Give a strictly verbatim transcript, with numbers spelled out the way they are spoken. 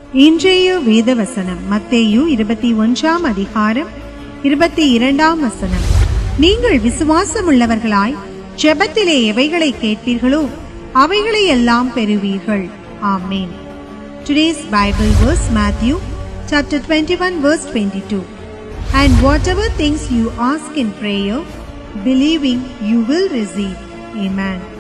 இன்றைய வேத வசனம் மத்தேயு இருபத்தி ஒன்றாம் அதிகாரம் இருபத்தி இரண்டாம் வசனம். நீங்கள் விசுவாசம் உள்ளவர்களாய் ஜெபத்திலே எவைகளை கேட்பீர்களோ அவைகளை எல்லாம் பெறுவீர்கள். ஆமென். Today's Bible verse, Matthew chapter twenty-one verse twenty-two. And whatever things you ask in prayer, believing you will receive. Amen.